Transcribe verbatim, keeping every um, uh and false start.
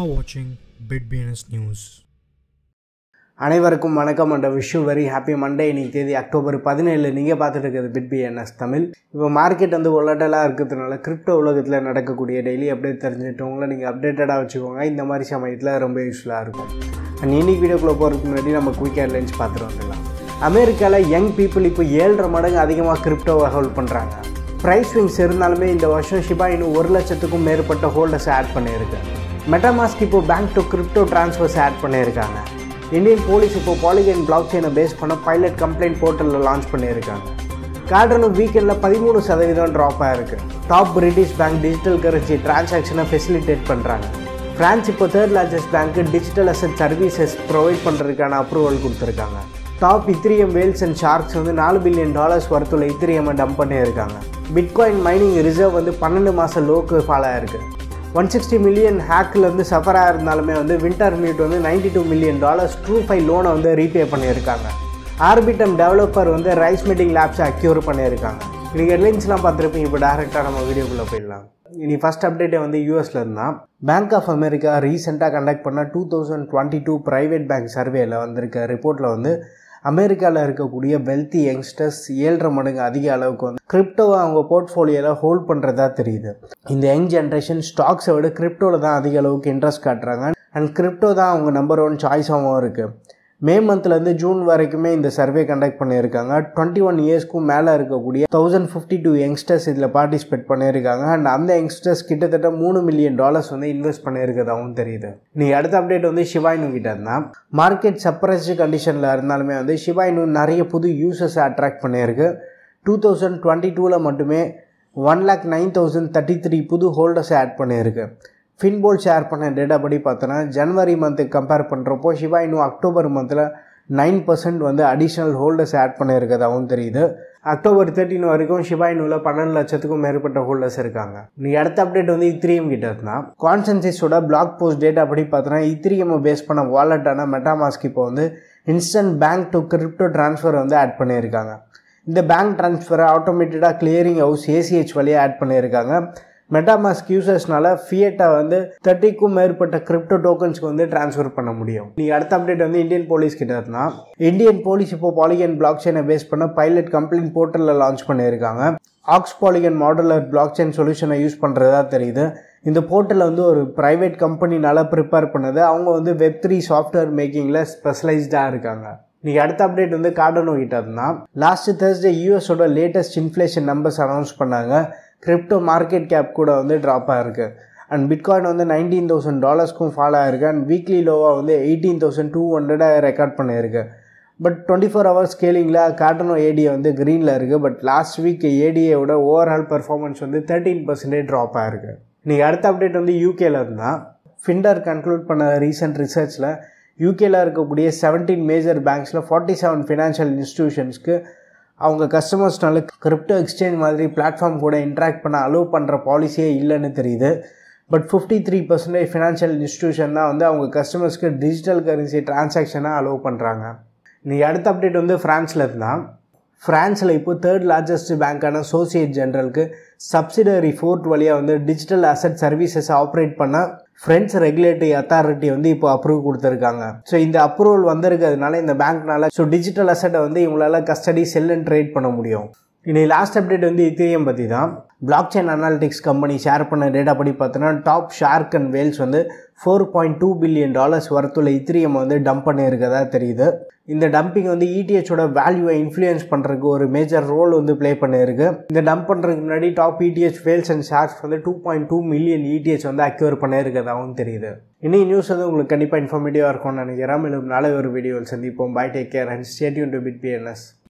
are watching Bitbns News. அனைவருக்கும் வணக்கம் and wish you very happy Monday. இன்னைக்கு தேதி அக்டோபர் பதினேழு. நீங்கள் பார்த்துட்டு இருக்கிறது பிட்பிஎன்எஸ் தமிழ். இப்போ மார்க்கெட் வந்து ஒலட்டலாக இருக்கிறதுனால கிரிப்டோ உலகத்தில் நடக்கக்கூடிய டெய்லி அப்டேட் தெரிஞ்சுட்டவங்கள நீங்கள் அப்டேட்டடாக வச்சுக்கோங்க. இந்த மாதிரி சமயத்தில் ரொம்ப யூஸ்ஃபுல்லாக இருக்கும். அண்ட் இன்னைக்கு வீடியோக்குள்ளே போகிறதுக்கு முன்னாடி நம்ம குயிக் ஹெட்லைன்ஸ் பார்த்துட்டு வந்துடலாம். அமெரிக்காவில் யங் பீப்புள் இப்போ ஏழரை மடங்கு அதிகமாக கிரிப்டோவை ஹோல்ட் பண்ணுறாங்க. ப்ரைஸ் ஸ்விங்ஸ் இருந்தாலுமே இந்த வருஷம் ஷிபா இனு ஒரு லட்சத்துக்கும் மேற்பட்ட ஹோல்டர்ஸ் ஆட் பண்ணியிருக்கு. மெட்டாமாஸ்க் இப்போ bank to crypto transfers add பண்ணியிருக்காங்க. இந்தியன் போலீஸ் இப்போ பாலிகன் பிளாக் செயினை பேஸ் பண்ண பைலட் கம்ப்ளைண்ட் போர்ட்டலில் லான்ச் பண்ணியிருக்காங்க. கார்டனு வீக்கெண்டில் பதிமூணு சதவீதம் ட்ராப் ஆகிருக்கு. Top British bank digital currency டிரான்சாக்ஷனை ஃபெசிலிட்டேட் பண்ணுறாங்க. ஃப்ரான்ஸ் இப்போ தேர்ட் லார்ஜஸ்ட் பேங்க்கு டிஜிட்டல் அசட் சர்வீசஸ் ப்ரொவைட் பண்ணுறதுக்கான அப்ரூவல் கொடுத்துருக்காங்க. Top Ethereum Wales and sharks வந்து நாலு பில்லியன் டாலர்ஸ் வரத்துள்ள இத்திரியமை டம்ப் பண்ணியிருக்காங்க. பிட்காயின் மைனிங் ரிசர்வ் வந்து பன்னெண்டு மாதம் லோக்கு ஃபாலோ ஆயிருக்கு. ஒன் சிக்ஸ்டி மில்லியன் ஹேக்கில் வந்து சஃபராக இருந்தாலுமே வந்து வின்டர் மியூட் வந்து ninety two million dollars TrueFi லோனை வந்து ரீபே பண்ணியிருக்காங்க. ஆர்பிட்டம் டெவலப்பர் வந்து ரைஸ் மீட்டிங் லேப்ஸை அக்யூர் பண்ணியிருக்காங்க. இன்றைக்கி ஹெட்லைன்ஸ்லாம் பார்த்துருப்பீங்க. இப்போ டேரெக்டாக நம்ம வீடியோக்குள்ளே போயிடலாம். இனி ஃபஸ்ட் அப்டேட்டே வந்து யூஎஸில் இருந்தால் பேங்க் ஆஃப் அமெரிக்கா ரீசெண்டாக கண்டக்ட் பண்ண two thousand twenty two private bank சர்வேயில் வந்திருக்க ரிப்போர்ட்டில் வந்து அமெரிக்காவில் இருக்கக்கூடிய வெல்த்தி யங்ஸ்டர்ஸ் ஏழரை மடங்கு அதிக அளவுக்கு வந்து கிரிப்டோவை அவங்க போர்ட்ஃபோலியோவில் ஹோல்ட் பண்ணுறதா தெரியுது. இந்த யங் ஜென்ரேஷன் ஸ்டாக்ஸை விட கிரிப்டோவில் தான் அதிக அளவுக்கு இன்ட்ரெஸ்ட் காட்டுறாங்க. அண்ட் கிரிப்டோ தான் அவங்க நம்பர் ஒன் சாய்ஸாகவும் இருக்குது. மே மந்த்லேருந்து ஜூன் வரைக்குமே இந்த சர்வே கண்டக்ட் பண்ணியிருக்காங்க. டுவெண்ட்டி ஒன் இயர்ஸ்க்கும் மேலே இருக்கக்கூடிய தௌசண்ட் ஃபிஃப்டி டூ யங்ஸ்டர்ஸ் இதில் பார்ட்டிசிபேட் பண்ணியிருக்காங்க. அண்ட் அந்த யங்ஸ்டர்ஸ் கிட்டத்தட்ட மூணு மில்லியன் டாலர்ஸ் வந்து இன்வெஸ்ட் பண்ணியிருக்கதாகவும் தெரியுது. நீங்கள் அடுத்த அப்டேட் வந்து ஷிபா இனு கிட்ட இருந்தால் மார்க்கெட் சப்ரஸ்டு கண்டிஷனில் இருந்தாலுமே வந்து ஷிபா இனு நிறைய புது யூசர்ஸை அட்ராக்ட் பண்ணியிருக்கு. டூ தௌசண்ட் டுவெண்ட்டி டூவில் மட்டுமே one lakh nine thousand thirty three புது ஹோல்டர்ஸை ஆட் பண்ணியிருக்கு. ஃபின்போல் ஷேர் பண்ண டேட்டா படி பார்த்தோன்னா ஜனவரி மந்த்துக்கு கம்பேர் பண்ணுறப்போ ஷிபா இனு அக்டோபர் மந்தில் நைன் பர்சன்ட் வந்து அடிஷ்னல் ஹோல்டர்ஸ் ஆட் பண்ணியிருக்கதாகவும் தெரியுது. அக்டோபர் தேர்ட்டின் வரைக்கும் ஷிபா இனுவில் பன்னெண்டு லட்சத்துக்கும் மேற்பட்ட ஹோல்டர்ஸ் இருக்காங்க. நீங்கள் அடுத்த அப்டேட் வந்து இத்திரியம் கிட்ட இருந்தால் கான்சென்சஸோட பிளாக் போஸ்ட் டேட்டா படி பார்த்தோன்னா இத்திரியமை பேஸ் பண்ண வாலெட்டான மெட்டாமாஸ்க் இப்போ வந்து instant bank to crypto transfer வந்து ஆட் பண்ணியிருக்காங்க. இந்த பேங்க் டிரான்ஸ்ஃபரை ஆட்டோமேட்டடாக கிளியரிங் ஹவுஸ் ஏசிஹெச் வழியாக ஆட் பண்ணியிருக்காங்க. மெட்டாமாஸ்க் யூசர்ஸ்னால ஃபியட்டை வந்து தேர்ட்டிக்கும் மேற்பட்ட கிரிப்டோ டோக்கன்ஸ்க்கு வந்து டிரான்ஸ்ஃபர் பண்ண முடியும். நீங்கள் அடுத்த அப்டேட் வந்து இந்தியன் போலீஸ் கிட்ட இருந்தால் இந்தியன் போலீஸ் இப்போ பாலிகன் பிளாக் செயினை பேஸ் பண்ண பைலட் கம்ப்ளைண்ட் போர்ட்டலில் லான்ச் பண்ணியிருக்காங்க. ஆக்ஸ் பாலிகன் மாடுலர் பிளாக் செயின் சொல்யூஷனை யூஸ் பண்ணுறதா தெரியுது. இந்த போர்ட்டலில் வந்து ஒரு ப்ரைவேட் கம்பெனினால ப்ரிப்பேர் பண்ணது. அவங்க வந்து வெப் த்ரீ சாஃப்ட்வேர் மேக்கிங்கில் ஸ்பெஷலைஸ்டாக இருக்காங்க. நீங்கள் அடுத்த அப்டேட் வந்து கார்டனோ கிட்ட இருந்தால் லாஸ்ட் தேர்ஸ்டே யூஎஸோட லேட்டஸ்ட் இன்ஃப்ளேஷன் நம்பர்ஸ் அனௌன்ஸ் பண்ணாங்க. கிரிப்டோ மார்க்கெட் கேப் கூட வந்து ட்ராப் ஆகிருக்கு. அண்ட் பிட்காயின் வந்து நைன்டீன் தௌசண்ட் டாலர்ஸ்க்கும் ஃபால் ஆகிருக்கு. அண்ட் வீக்லி லோவாக வந்து எயிட்டீன் தௌசண்ட் டூ ஹண்ட்ரடாக ரெக்கார்ட் பண்ணியிருக்கு. பட் டுவெண்ட்டி ஃபோர் ஹவர்ஸ் ஸ்கேலிங்கில் கார்டனோ ஏடிஏ வந்து க்ரீனில் இருக்குது. பட் லாஸ்ட் வீக் ஏடிஏவோட ஓவரால் பர்ஃபார்மன்ஸ் வந்து தேர்ட்டீன் பர்சன்டேஜ் ட்ராப் ஆகிருக்கு. நீங்கள் அடுத்த அப்டேட் வந்து யூகேல இருந்தால் ஃபிண்டர் கன்க்ளூட் பண்ண ரீசெண்ட் ரிசர்ச்சில் யூகேல இருக்கக்கூடிய செவன்டீன் மேஜர் பேங்க்ஸில் ஃபார்ட்டி செவன் ஃபினான்ஷியல் இன்ஸ்டிடியூஷன்ஸ்க்கு அவங்க கஸ்டமர்ஸ்னால கிரிப்டோ எக்ஸ்சேஞ்ச் மாதிரி பிளாட்ஃபார்ம் கூட இன்ட்ராக்ட் பண்ண அலோவ் பண்ணுற பாலிசியே இல்லைன்னு தெரியுது. But fifty three percentage financial institution தான் வந்து அவங்க கஸ்டமர்ஸ்க்கு டிஜிட்டல் கரன்சி டிரான்சாக்ஷனாக அலோவ் பண்ணுறாங்க. நீங்கள் அடுத்த அப்டேட் வந்து ஃப்ரான்ஸில் இருந்தால் ஃப்ரான்ஸில் இப்போ தேர்ட் லார்ஜஸ்ட் பேங்க்கான சோசியேட் ஜென்ரலுக்கு சப்சிடரி ஃபோர்ட் வழியாக வந்து டிஜிட்டல் அசட் சர்வீசஸ் ஆப்ரேட் பண்ண ஃப்ரெண்ட்ஸ் ரெகுலேட்டரி அத்தாரிட்டி வந்து இப்போ அப்ரூவ் கொடுத்துருக்காங்க. ஸோ இந்த அப்ரூவல் வந்திருக்கிறதுனால இந்த பேங்க்னால ஸோ டிஜிட்டல் அசட்டை வந்து இவங்களால கஸ்டடி செல் அண்ட் ட்ரேட் பண்ண முடியும். இன்னைக்கு லாஸ்ட் அப்டேட் வந்து இத்திரியம் பற்றி தான். Blockchain analytics company share பண்ண டேட்டா படி பார்த்தோன்னா டாப் ஷார்க் அண்ட் வேல்ஸ் வந்து four point two billion dollars வரத்துள்ள இத்திரியம் வந்து டம்ப் பண்ணியிருக்கதா தெரியுது. இந்த டம்பிங் வந்து இடிஹெச்சோட வேல்யூவை இன்ஃப்ளூயன்ஸ் பண்ணுறதுக்கு ஒரு மேஜர் ரோல் வந்து ப்ளே பண்ணியிருக்கு. இந்த டம்ப் பண்ணுறதுக்கு முன்னாடி top ETH whales and sharks வந்து two point two million ETH வந்து அக்யூர் பண்ணியிருக்கதாகவும் தெரியுது. இன்னைக்கு நியூஸ் வந்து உங்களுக்கு கண்டிப்பாக இன்ஃபர்மேட்டிவாக இருக்கும்னு நினைக்கிறேன். மேலும் நாளை ஒரு வீடியோவில் சந்திப்போம். Bye, take care and stay tuned to பிட்பிஎன்எஸ்.